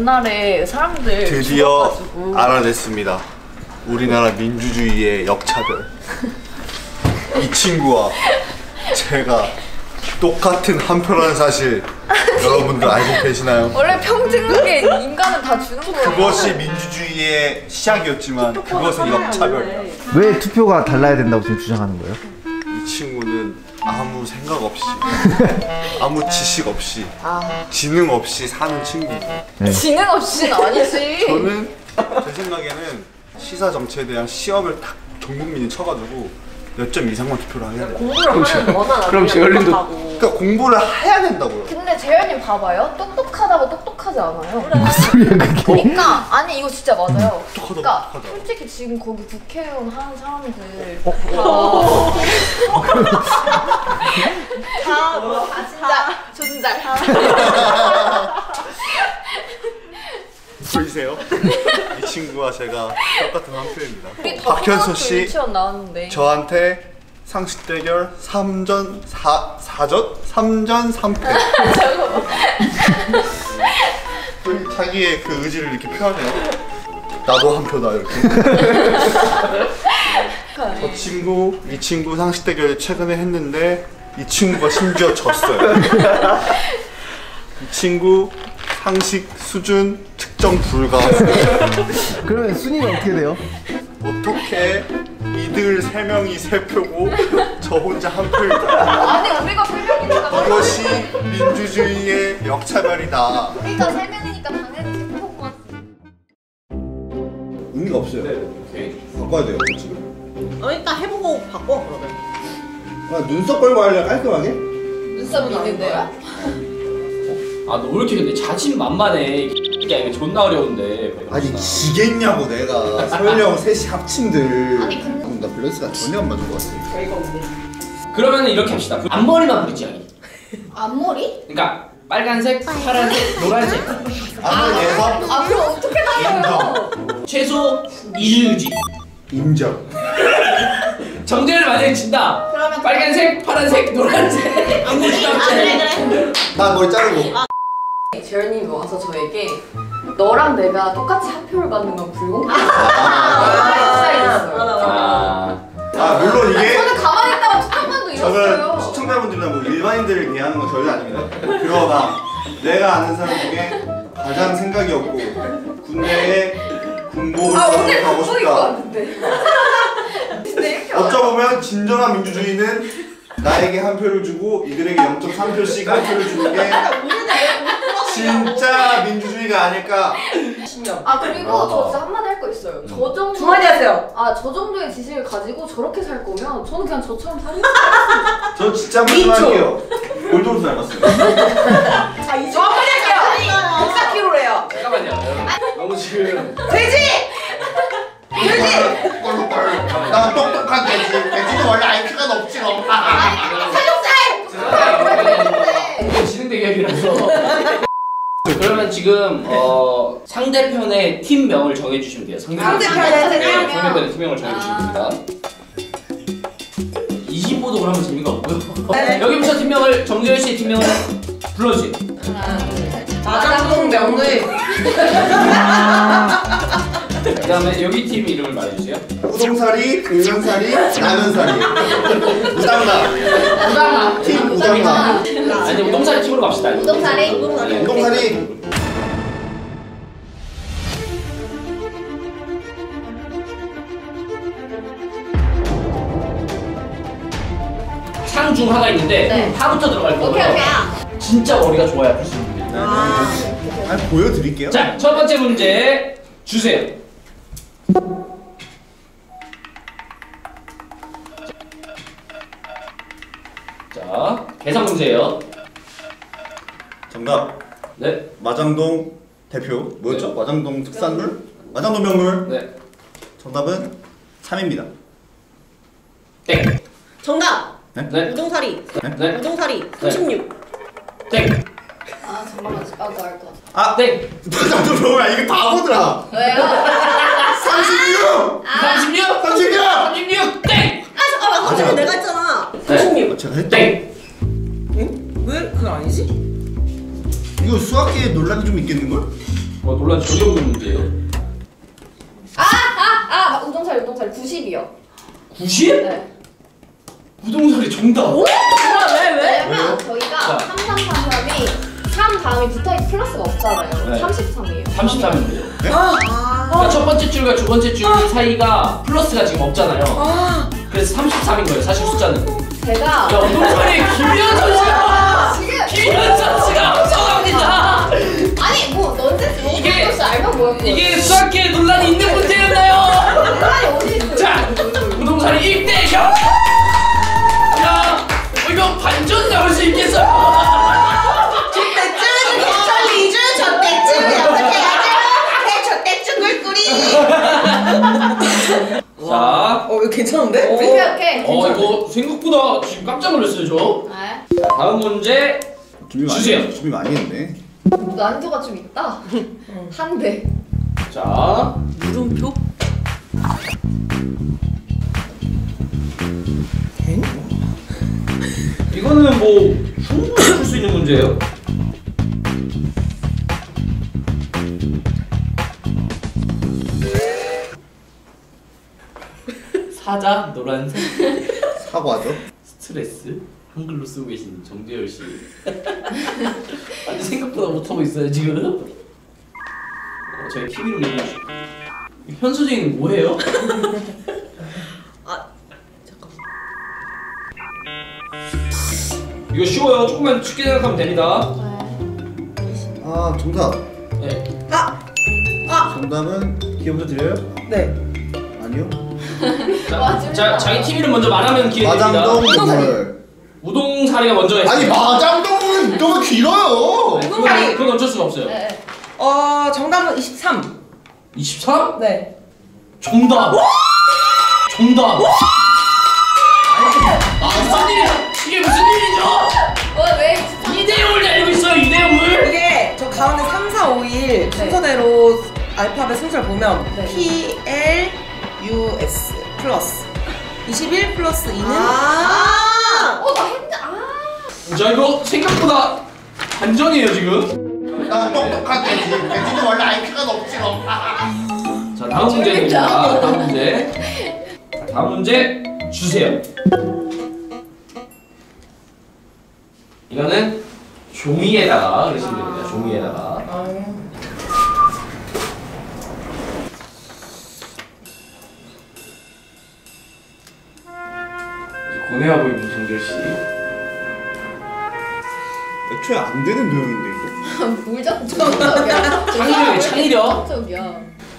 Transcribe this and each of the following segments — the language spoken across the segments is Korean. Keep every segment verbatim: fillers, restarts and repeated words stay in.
옛날에 사람들 드디어 죽어가지고. 알아냈습니다. 우리나라 민주주의의 역차별. 이 친구와 제가 똑같은 한 표라는 사실 여러분들 알고 계시나요? 원래 평등하게 인간은 다 주는 거예요. 그것이 민주주의의 시작이었지만 그것은 역차별이야. 왜 투표가 달라야 된다고 지금 주장하는 거예요? 이 친구는 아무 생각 없이 아무 지식 없이 아. 지능 없이 사는 친구고 네. 지능 없이는 아니지. 저는 제 생각에는 시사 정치에 대한 시험을 딱 전 국민이 쳐가지고 몇 점 이상만 투표를 해야 돼요. 공부를 하면 너나 그럼 재열님도 그러니까 공부를 해야 된다고요. 근데 재현님 봐봐요. 똑똑하다고 똑똑하지 않아요. 무슨 소리야 그게? 그러니까 아니 이거 진짜 맞아요. 똑똑하다, 그러니까 똑똑하다. 솔직히 지금 거기 국회의원 하는 사람들 어? 다 뭐, 진짜 존잘. 보이세요? 이 친구와 제가 똑같은 한 표입니다. 우리 다 박현수 씨 유치원 나왔는데 저한테 상식 대결 삼 전 사 전 삼 전 삼 패. 자기의 그 의지를 이렇게 표하네요. 나도 한 표다 이렇게. 저 친구, 이 친구 상식 대결 최근에 했는데 이 친구가 심지어 졌어요. 이 친구 상식 수준 측정 불가. 그러면 순위는 어떻게 돼요? 어떻게 이들 세 명이 세 표고 저 혼자 한 표일까? 아니 우리가 세 명이니까 이것이 민주주의의 역차별이다. 우리가 세 명이니까 당연히 세 표만. 의미가 없어요. 네, 오케이. 바꿔야 돼요 지금. 어, 일단 해보고 바꿔 그러면. 아, 눈썹 걸고 할래 깔끔하게? 눈썹 있는데요? 아, 너 왜 이렇게 근데 자신만만해. 야, 이거 존나 어려운데. 아니 지겠냐고 내가. 설령 셋이 합친들. 아니, 근데- 나 밸런스가 전혀 안 맞은 것 같아. 저희가 없네. 그러면 이렇게 합시다. 앞머리만 부리지. 앞머리? 그러니까 빨간색, 파란색, 노란색. 앞머리에서 아 그럼 어떻게 나와요? 인정. 최소 이 주 유지. 인정. 정제를 만약에 진다. 그러면 빨간색, 파란색, 노란색. 앞머리 아 그래 그래. 나 머리 자르고. 재현님이 와서 저에게 너랑 내가 똑같이 한 표를 받는 건 불공평하다. 아, 아 물론 이게 저는 가만히 있다가 투표만도 저는 이뤘어요. 시청자분들이나 뭐 일반인들을 비하하는 건 절대 아닙니다. 그러나 내가 아는 사람 중에 가장 생각이 없고 군대에 군복을 아 오늘 가고 국보인 것 싶다. 같은데. 근데 이렇게 어쩌보면 진정한 민주주의는 나에게 한 표를 주고 이들에게 영 점 삼 표씩 한 표를 주는 게 진짜 민주주의가 아닐까. 아 그리고 저 진짜 한마디 할 거 있어요. 저 정도 두 마디 하세요. 아저 정도의 지식을 가지고 저렇게 살 거면 저는 그냥 저처럼 살겠어요. 저 진짜 말씀할게요. 골도로 닮았어요. 자 이제 한 마디 할게요. 백사 킬로래요. 잠깐만요. 너무 지금. 돼지. 돼지. 나 똑똑한 돼지. 돼지는 원래 아이큐가 높지 너. 이거 지능 대결이라서. 그러면 지금 어, 상대편의 팀명을 정해주시면 돼요. 상대편. 상대편의 팀명. 네, 상대편의 팀명을 정해주시면 됩니다. 이십 보독을 하면 재미가 없고요. 네. 여기부터 팀명을 정재열 씨의 팀명을 불러주세요. 마장동 명의. 그다음에 여기 팀 이름을 말해주세요. 우동사리, 냉면사리, 라면사리. 우당나. 우당나. 팀 우당나. 아니 우동사리 팀으로 갑시다. 우동사리? 네. 우동사리. 상 중 하가 있는데 네. 하부터 들어갈 거고요. 오케이 오케이. 진짜 머리가 좋아야 풀 수 있는 분들. 아, 보여드릴게요. 자, 첫 번째 문제 주세요. 자, 계산 문제예요. 정답. 네, 마장동 대표 뭐였죠? 네. 마장동 특산물? 마장동 명물. 네, 정답은 삼입니다. 땡, 정답. 네, 우동사리. 네, 우동사리. 삼십육. 땡, 아 잠깐만. 아나 알 것 같아. 아, 땡. 나도 뭐야 이게 바보더라. 왜요? 삼십육. 삼십육, 삼십육. 삼십육, 땡. 아 잠깐만. 삼십육 내가 했잖아. 네. 삼십육. 제가 했죠. 땡. 응? 왜? 그건 아니지? 이거 수학계에 논란이 좀 있겠는 걸? 뭐 논란 전혀 없는 문제예요. 아! 아! 아! 우동살 우동살 구십이요. 구십? 네. 우동살이 정답. 뭐야 왜 왜? 왜냐면 저희가 자. 삼, 삼, 삼, 삼이 삼 다음에 붙어있는 플러스가 없잖아요. 네. 삼십삼이에요. 삼십삼이면 되죠. 아. 그러니까 첫 번째 줄과 두 번째 줄 사이가 플러스가 지금 없잖아요. 아. 그래서 삼십삼인 거예요. 사실 숫자는. 제가 야, 우동살이 김현선 씨가 지금 김현선 씨가 앞서갑니다. 아니 뭐 넌센스 너무 이게- 플러스 알면 뭐야 그거. 이게 수학계 논란이 있는 문제였나요? 논란이 어디 있어? 자, 우동살이 일 대 영. 야, 이거 반전 나올 수 있겠어요? 저때쯤 찰리즈 저때쯤 어떻게 하죠? 내 저때쯤 꿀꿀이. 자, 어 이거 괜찮은데? 오케이 오케이. 어 이거 생각보다 지금 깜짝 놀랐어요 저. 네. 자, 다음 문제 준비 많이 주세요. 했- 준비 많이 했네. 난이도가 좀 있다. 한 대. 자, 물음표? 이거는 뭐 충분히 풀 수 있는 문제예요. 사자 노란색 사과죠. 스트레스 한글로 쓰고 계신 정재열 씨. 아니 생각보다 못하고 있어요 지금. 어, 저희 티비로 얘기해. 현수진은 뭐예요? 아 잠깐. 이거 쉬워요. 조금만 쉽게 생각하면 됩니다. 아 정답. 네. 아. 아. 정답은 기회부터 드려요? 네. 아니요. 자, 맞습니다. 자, 자기 티비를 먼저 말하면 기회 드립니다. 마장동 우동사리. 물. 우동사리가 먼저 했어요. 아니 마장동은 너무 길어요. 네, 그건, 그건 어쩔 수가 없어요. 네. 어 정답은 이십삼. 이십삼? 네. 정답. 정답. 아, 무슨 일이죠? 이게 무슨 일이죠? 어 왜? 이 대 영을 달리고 있어요. 이 대 영을. 이게 저 가운데 삼, 사, 오, 일 네. 순서대로 알파벳 순서를 보면 네. P, L, U, S 플러스 이십일 플러스 이는 아. 어나 했는데 아. 자, 이거 생각보다 반전이에요 지금. 나 똑똑하겠지. 돼지는 원래 아이큐가 높지 너. 자, 다음 문제 드립니다. 다음 문제. 자, 다음 문제 주세요. 이거는 종이에다가 그러시면 됩니다. 종이에다가. 고뇌하고 있는 정절 씨. 애초에 안 되는 내용인데 이거. 물 자꾸 정적이야. 창의력이에요, 창의력. 정적이야.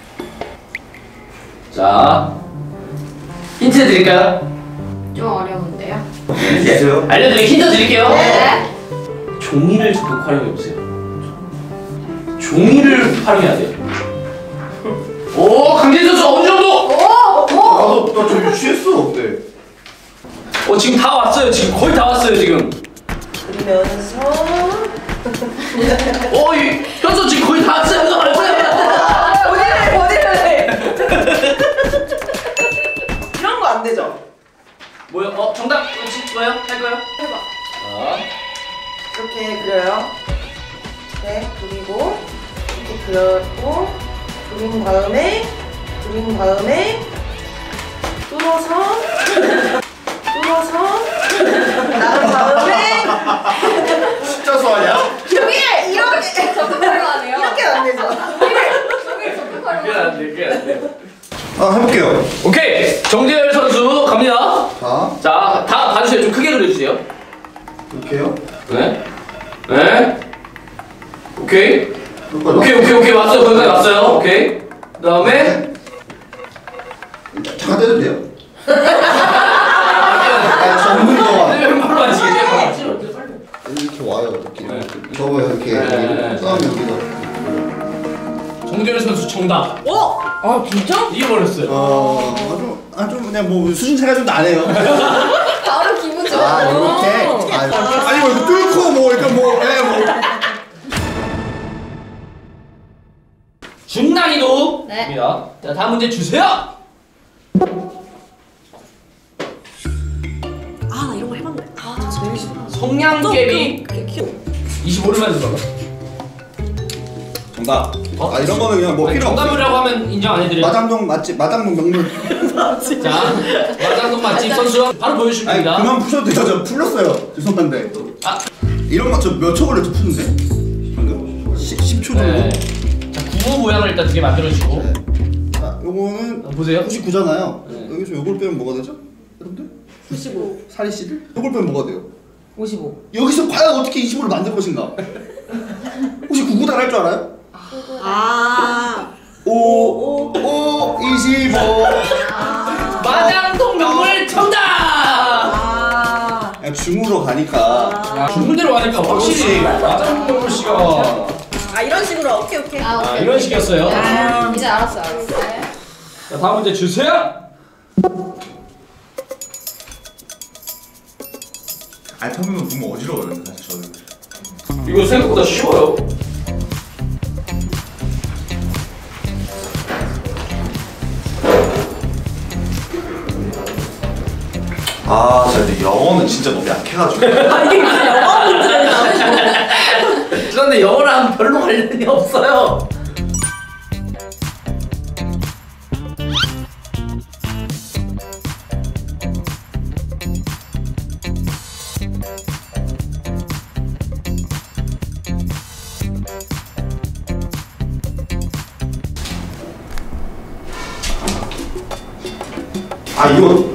자, 힌트 드릴까요? 좀 어려운데요. 네. 알려드릴게요. 힌트 드릴게요. 네. 종이를 적극 활용해 보세요. 종이를 활용해야 돼요. 오, 강재준 선수 어느 정도? 오! 오! 나도 나저 유치했어 어때? 어, 지금 다 왔어요. 지금 거의 다 왔어요. 지금. 그러면서 어, 이 현수 지금 거의 다 왔어요. 현수 왔어요. 어디를 어디를 이런 거 안 되죠? 뭐요? 어, 정답. 혹시 뭐요? 할 거요? 해봐. 자, 이렇게 그려요. 네, 그리고 이렇게 그렸고 그린 다음에 그린 다음에 뚫어서 뚫어서 나간 다음에 숫자 수하냐? 종이를 이렇게 적극 활용하네요. 이렇게 안 되죠? 종이를 적극 그게 활용하네요. 안 돼. 그게 안 돼. 아 해볼게요. 오케이. 정재열 선수 갑니다. 자 자, 다 봐주세요. 좀 크게 그려주세요. 이렇게요. 네. 네. 오케이. 여기까지. 오케이, 오케이, 오케이. 왔어요. 거기까지 왔어요. 오케이. 그 다음에. 잠깐 떼도 돼요? 아 전문가와 네, 바로 하시겠네. 이렇게 와요 이렇게. 네. 저거 이렇게 네. 싸움 여기서. 정재열 선수 정답. 어? 아 진짜? 이겨버렸어요. 어, 아주 아주 그냥 뭐 수준 차이가 좀 나네요. 바로 기분 좋아. 아 이렇게. 아, 아니 뭐 이렇게 뚫고 뭐 이렇게 뭐, 예, 뭐. 중난이도. 네. 입니다. 자, 다음 문제 주세요. 아 나 이런 거 해봤네. 아저 제일 싫어. 성냥개비 이렇게 키워. 이십오를 만들어. 정답. 어? 아 이런 거는 그냥 뭐 아니, 필요 없어. 정답이라고 하면 인정 안 해드려요. 마장동 맛집, 마장동 명물. 자, 마장동 맛집 선수 바로 보여주시면 아니 됩니다. 그만 푸셔도 돼요. 저 풀렸어요. 죄송한데. 아, 이런 거 저 몇 초 걸렸죠 푸는데? 방금 십 초 정도. 네. 자, 구호 모양을 일단 두 개 만들어주시고. 자, 요거는 아, 보세요. 구십구잖아요. 네. 여기서 요걸 빼면 뭐가 되죠? 여러분들? 구십오. 살이 씨를? 요걸 빼면 뭐가 돼요? 오십오. 여기서 과연 어떻게 이십오를 만들 것인가? 혹시 구구 달할 줄 알아요? 아. 오, 오, 이십오. 마장동 명물 정답! 아. 그냥 중으로 가니까. 야, 중문대로 가니까 확실히 마장동 명물 씨가 아 이런 식으로 오케이 오케이. 아, 아, 오케이. 이런 식이었어요. 아. 이제 알았어, 알았어. 자, 다음 문제 주세요. 알파벳만 보면 어지러워요, 사실 저는. 이거 생각보다 쉬워요. 아, 진짜 근데 영어는 진짜 너무 약해가지고. 아 이게 무슨 영어 문제를 나오는 그런데 영어랑 별로 관련이 없어요. 아, 이거.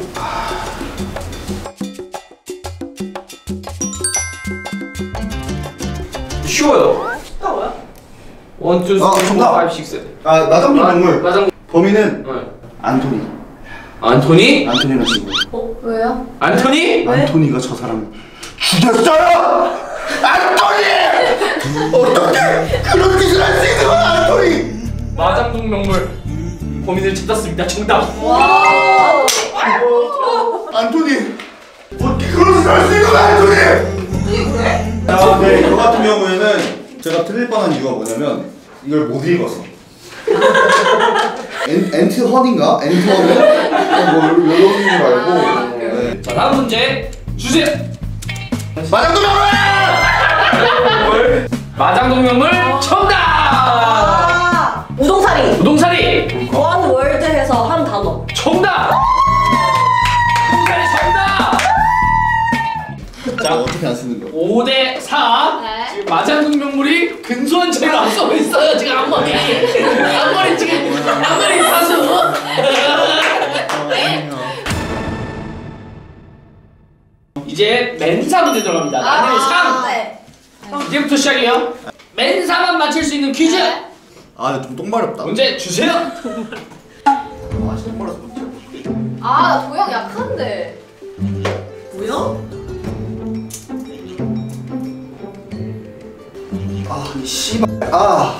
쉬워요. 뭐야? 원, 투, 아, 쓰리, 포, 정답. 파이브, 식스. 아, 마장동 명물. 마장. 범인은 네. 안토니. 안토니? 안토니라는 친구. 어, 왜요? 안토니? 안토니가 저 사람을 죽였어요! 안토니! 어떻게 그런 짓을 할 수 있는 거야, 안토니! 마장동 명물 범인을 찾았습니다. 정답. 와. 안토니! 어떻게 그런 짓을 할 수 있는 거야, 안토니! 자, 네, 이거 같은 경우에는 제가 틀릴 뻔한 이유가 뭐냐면 이걸 못 읽었어. 엔, 엔트 헌인가? 엔트 헌은? 뭐 이런 줄 알고. 네. 자, 다음 문제 주세요. 마장동 명물! 마장동 명물 정답. 아. 우동사리. 우동사리 원 월드에서 한 단어. 정답. 우동사리 정답. 자, 어떻게 안 쓰는 거야? 오 대 사. 네. 지금 마장동 명물이 근소한 차이로 앞서고 있어요. 지금 앞머리. 앞머리 지금 앞머리 사수. 이제 맨사 문제 들어갑니다. 난이도 삼. 네. 이제부터 시작이에요. 맨사만 맞힐 수 있는 퀴즈. 아, 근데 좀 똥마렵다. 문제 주세요. 아, 진짜 똥마려서 못해. 아, 나 도형 약한데. 뭐야? 아, 이 씨발. 아,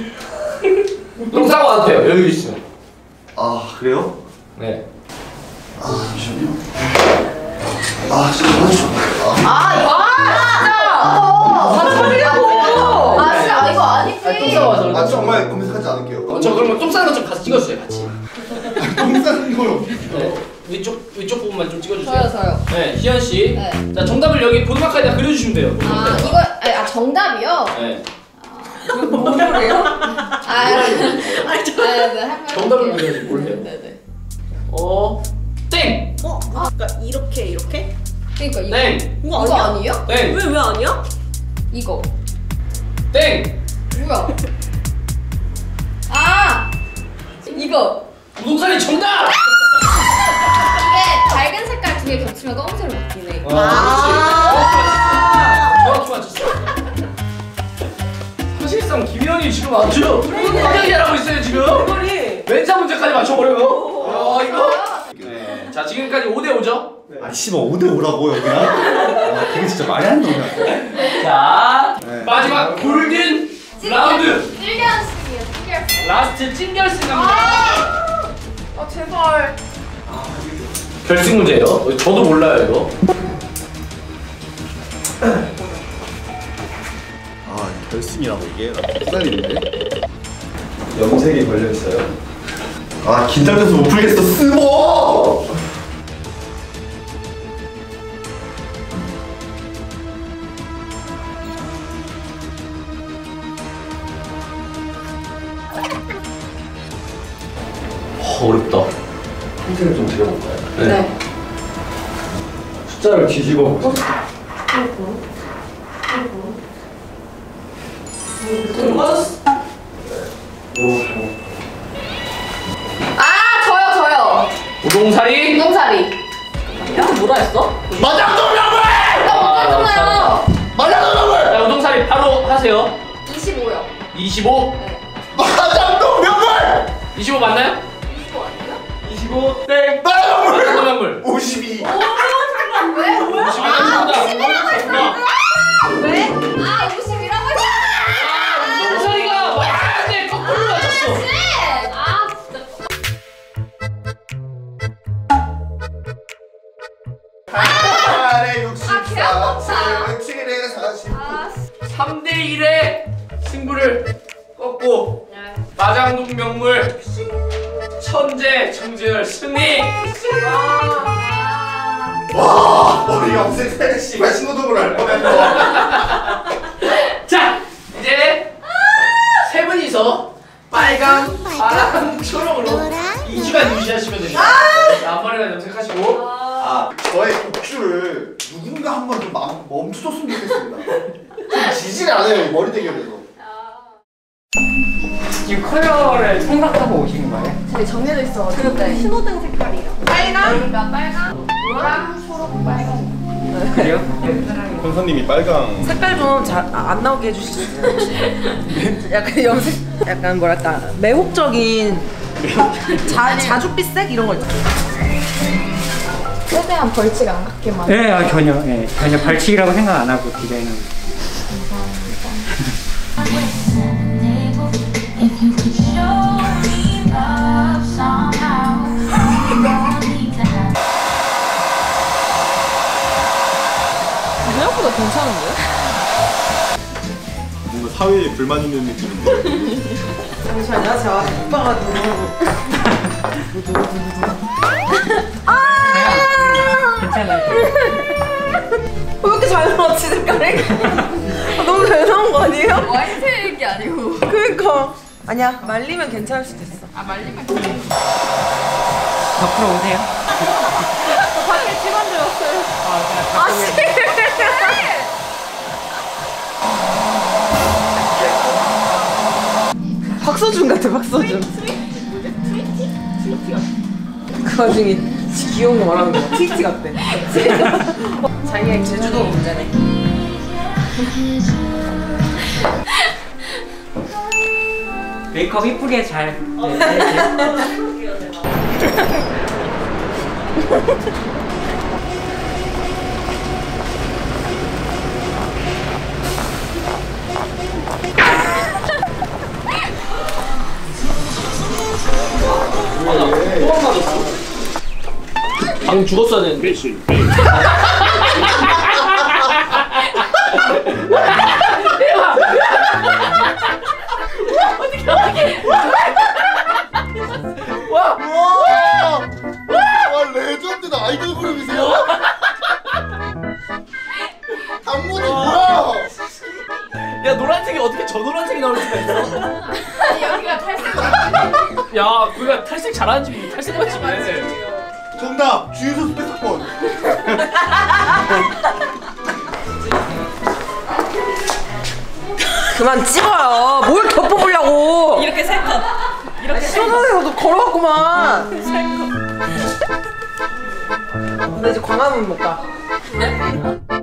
똥 싸고 와도 돼요. 여유 있어. 아, 그래요? 네. 아, 잠시만요. 아, 진짜 도와줘. 아, 아, 이거. 아, 진짜. 아, 처리라고. 아, 진짜. 아, 이거 아니지. 똥 싸고 와서. 아, 정말 검색하지 않을게요. 어, 저 그러면 똥 싸는 거 좀 같이 찍어주세요. 같이. 똥 싸는 거요. 네. 위쪽 위쪽 부분만 좀 찍어주세요. 저요, 저요. 네, 희연 씨. 네. 자, 정답을 여기 보드마카에다 그려주시면 돼요. 아, 이거, 아니, 아, 정답이요? 네. 뭔 소리예요? 아, 네, 네, 한 정답을 그려야지 뭘 해요? 네네. 어, 땡, 어? 그러니까 이렇게 이렇게? 그러니까 이거. 땡, 이거 이거 아니야? 아니에요? 땡, 왜 왜 아니야? 이거. 땡. 뭐야? 아! 이거. 우동사리 정답. 이게 밝은 색깔 두 개 겹치면 검은색으로 바뀌네. 아, 정확히 맞췄어. 사실상 김현이 지금 아주 굉장히 잘하고 있어요 지금. 머리. 맨사 문제까지 맞춰버려요. 아 이거. 네. 자 지금까지 오 대 오죠. 아, 씨발 오 대 오라고 여기야? 아, 그게 진짜 말이 안 나오냐. 자 네. 마지막 골든 라운드 찔결식이에요, 찔결식. 라스트 찐결승 갑니다. 아, 제발. 결승 문제예요. 저도 몰라요 이거. 아, 결승이라고 이게 헷갈리는데. 염색이 걸려 있어요. 아, 긴장돼서 못 풀겠어. 스모. 힌트를 좀 드려볼까요? 네. 숫자를 뒤집어 보세요. 아 저요 저요. 우동사리. 운동사리. 야 뭐라 했어? 마장동명물! 나 못했잖아요. 마장동명물! 자, 우동사리 바로 하세요. 이십오요. 이십오. 네. 마장동명물! 이십오 맞나요? 이십오 아니에요? 이십오 땡. 마장동명물! 마장동명물. 오십이. 왜? 오십이 맞습니다. 왜? 아 오십이라고 했잖아. 우동사리가 맞는데 거꾸로 맞췄어. 아 진짜. 팔에 육십사, 아, 개 아깝다. 칠에 사십. 아 삼 대 일의 승부를 꺾고 마장동 명물 천재 정재열 승리. 와, 우리 염색해 씨발 신호등으로 할 뻔했어. 자 이제 세 분이서 빨강, 파랑, 초록으로 이 주간 유지하시면 됩니다. 자, 한 번에 염색하시고. 아, 저의 곡주를 누군가 한 번 좀 멈춰줬으면 좋겠습니다. 좀 지지를 않아요, 이 머리 대결에서. 지금 컬러를 생각하고 오신 거예요? 저기 정해져 있어가지고 네. 신호등 색깔이요. 빨강? 그러니까 빨강, 노랑, 초록, 빨강. 그래요? 권사님이 빨강. 색깔 좀 잘 안 나오게 해주실 수 있어요? 약간 염색 약간 뭐랄까 매혹적인 자, 자줏빛색 이런 거 있죠. 최대한 벌칙 안 갖게만. 네, 아, 전혀. 네, 전혀 벌칙이라고 생각 안 하고 디자인은. If you could show me love somehow, you don't need to have. 생각보다 괜찮은데? 뭔가 사회에 불만 있는 느낌인데. 잠시만요, 제가 오빠가 누구? 괜찮아요. 왜 이렇게 잘 나왔지 색깔이? 아, 너무 잘 나온 거 아니에요? 와인색이 아니고. 그러니까 아니야 말리면 괜찮을 수도 있어. 아 말리면. 옆으로 오세요. 밖에 집안 들었어요. 아 씨. 박서준 같아 박서준. 그 와중에 귀여운 거 말하는 거 트위티 같대. 자기가 제주도 문제네. 메이크업 이쁘게 잘. 네, 네. 또한 맞았어. 방금 죽었어야 되는데. 와! 와! 와, 레전드다. 아이돌 그룹이세요? 당무지 뭐야? 야 노란색이 어떻게 저 노란색이 나올 수가 있어? 아니 여기가 탈색. 야 그가 탈색 잘하는 집이 탈색 맛집이네. 정답! 주유소 스페서폰. 그만 찍어요. 뭘 덮어보려고. 이렇게 세 컷. 이렇게 세 컷. 시원하게도 걸어왔구만. 근데 이제 광화문 못 가.